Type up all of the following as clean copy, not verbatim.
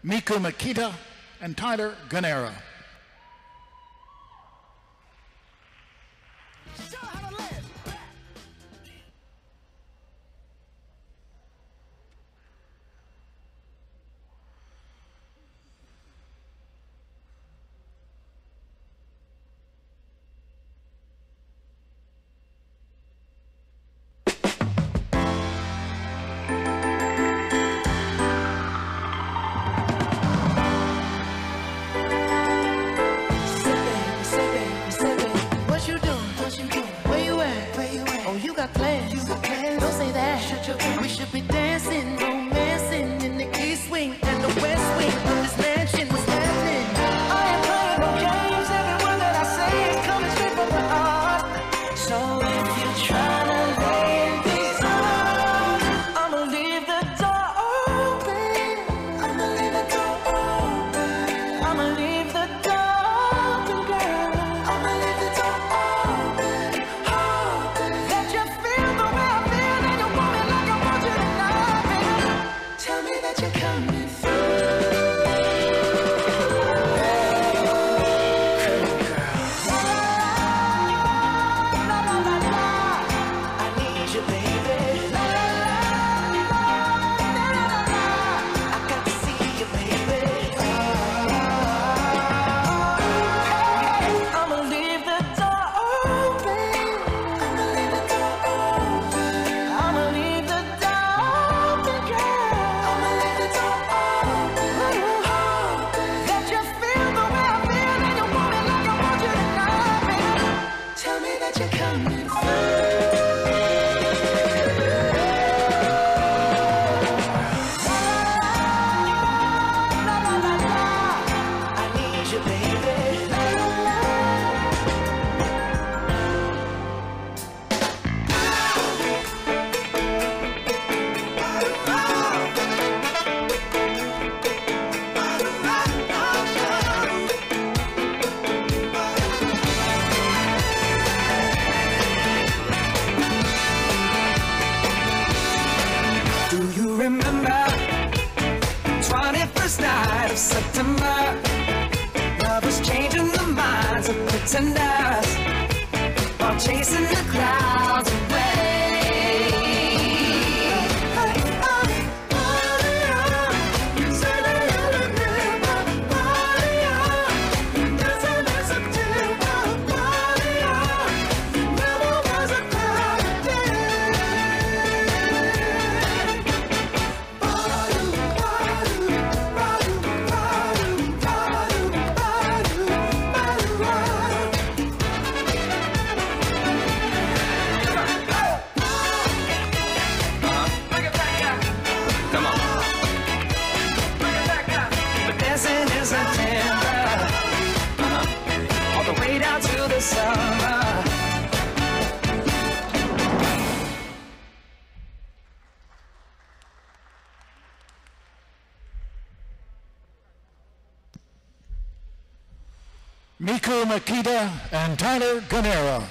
Miku, Makita, and Tyler Gunara. Miku, Makita, and Tyler Gunara.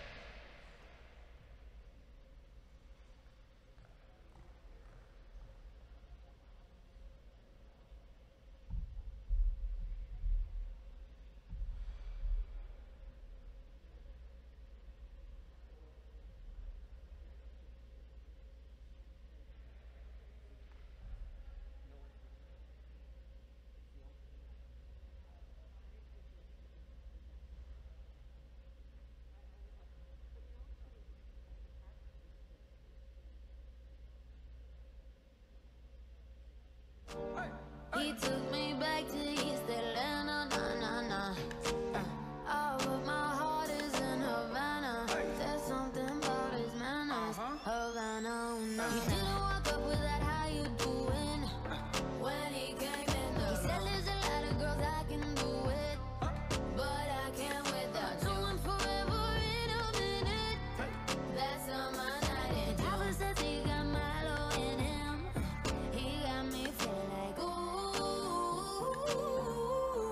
He took me back to East Atlanta, nah. Oh, but my heart is in Havana. There's something about his manners. Havana, no. He didn't walk up with that, how you doing? When he came in, he said there's a lot of girls I can do it, but I can't without you. I'm forever in a minute. That's on my night. And Papa says he got Milo in him. He got me feeling like ooh.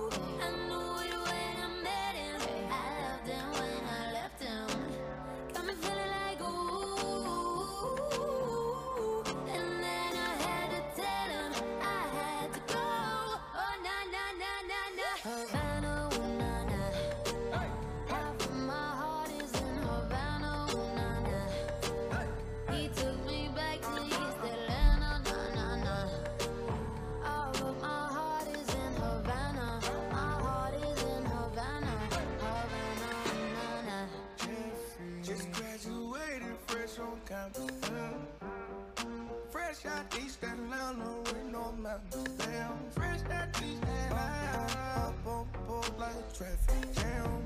Damn, fresh that beach and I up like a traffic jam.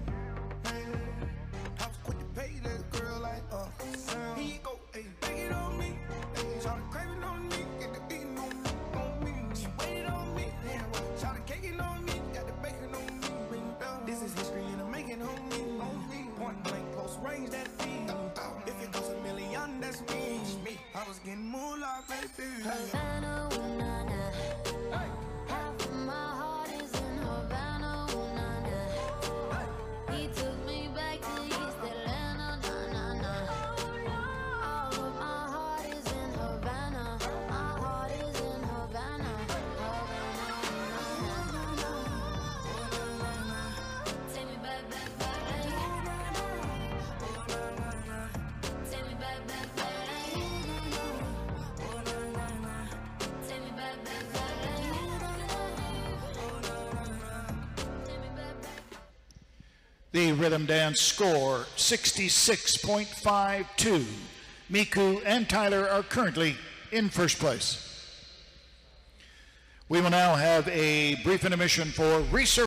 I was quick to pay that girl like Sam. Here you go, ayy, bang it on me. Ayy, try to crave it on me, get the beating on me. She waited on me, try to cake it on me, got the bacon on me. This is history and I'm making on me. Point blank, close range, that feed. If it goes a million, that's me. I was getting moolah, baby. Havana, ooh, nah, nah. Half of my heart is in Havana, ooh, nah, nah. He took me back to East Atlanta, nah, nah, nah. All of my heart is in Havana. My heart is in Havana. Havana, ooh, nah, nah. Take me back, back, back. Take me back, back, back. The rhythm dance score, 66.52. Miku and Tyler are currently in first place. We will now have a brief intermission for research.